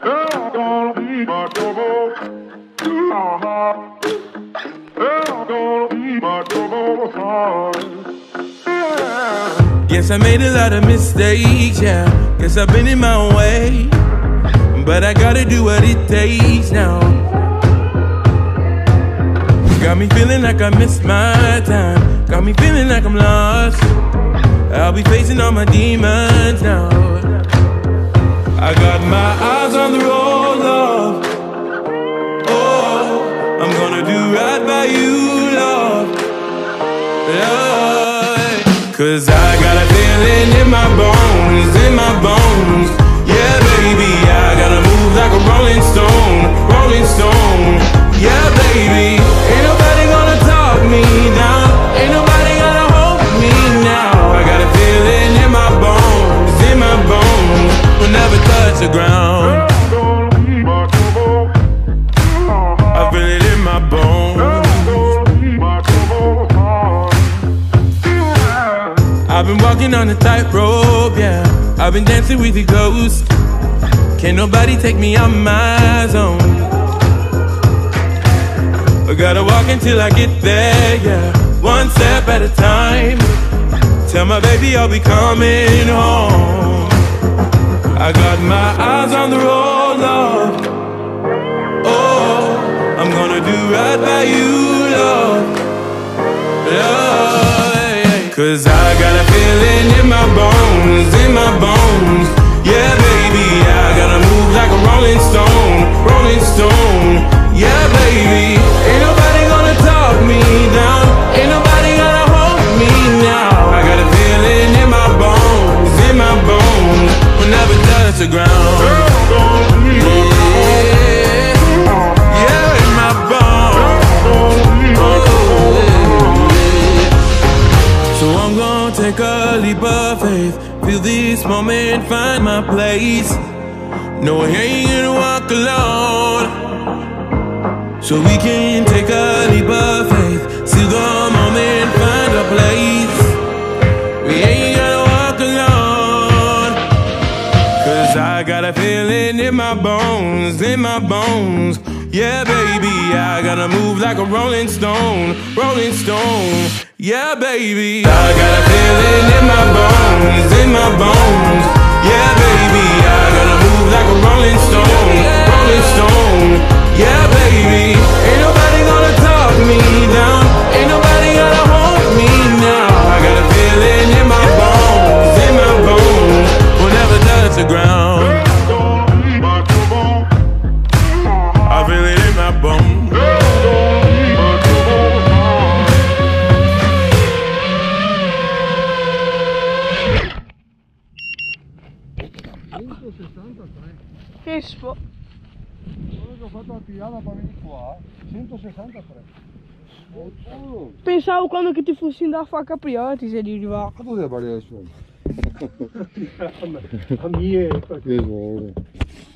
Guess I made a lot of mistakes, yeah. Guess I've been in my own way, but I gotta do what it takes now. Got me feeling like I missed my time. Got me feeling like I'm lost. I'll be facing all my demons now. I got my eyes on the road, love. Oh, I'm gonna do right by you, love. Love. Cause I got a feeling in my bones, in my bones. Yeah, baby, I gotta move like a rolling stone, rolling stone. Yeah, baby, ain't nobody gonna talk me down. Ain't nobody gonna hold me now. I got a feeling in my bones, in my bones. Will never touch the ground. I feel it in my bones. I've been walking on a tightrope, yeah. I've been dancing with the ghosts. Can't nobody take me out my zone. I gotta walk until I get there, yeah. One step at a time. Tell my baby I'll be coming home. I got my eyes on the road, love. Oh, I'm gonna do right by you, love. Love. Cause I got a feeling in my bones, in my bones. Yeah, baby, I gotta move like a rolling stone, rolling stone. Yeah, baby, ain't nobody gonna talk me down. Ain't nobody gonna hold me now. I got a feeling in my bones, in my bones. Will never touch the ground. Yeah, yeah, in my bones. So I'm gonna take a leap of faith. Feel this moment, find my place. No, I ain't gonna walk alone. So we can take a leap of faith. See the moment, find a place. We ain't gonna walk alone. Cause I got a feeling in my bones, in my bones. Yeah, baby, I gotta move like a rolling stone, rolling stone. Yeah, baby, I got a feeling in my bones, in my bones. Yeah, baby, I gotta move like a rolling stone, rolling stone. Yeah, baby, ain't nobody gonna talk me down. Ain't nobody gonna hold me now. I got a feeling in my bones, in my bones. Will never touch the ground. I feel it in my bones. Che spo... Ho fatto la pigliata per venire qua, 163. Pensavo quando che ti fossi andato a fare capriotti se li arrivato. Ma tu devi parlare adesso? A mie. Che vuole?